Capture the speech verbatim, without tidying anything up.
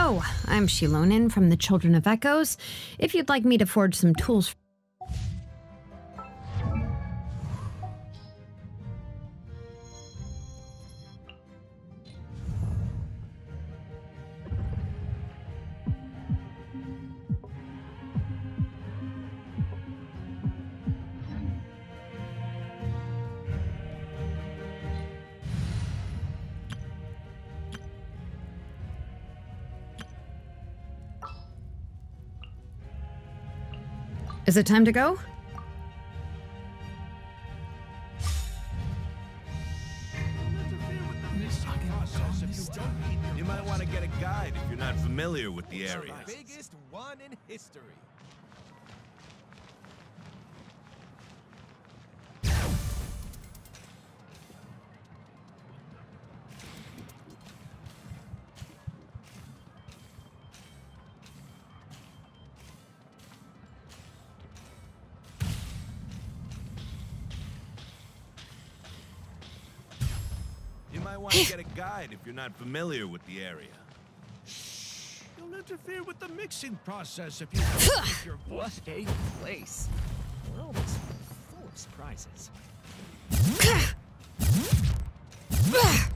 Hello, I'm Xilonen from the Children of Echoes. If you'd like me to forge some tools... Is it time to go? You might want to get a guide if you're not familiar with the area. Biggest one in history. You might want to get a guide if you're not familiar with the area. You'll interfere with the mixing process if you don't keep your What a place. The world is full of surprises.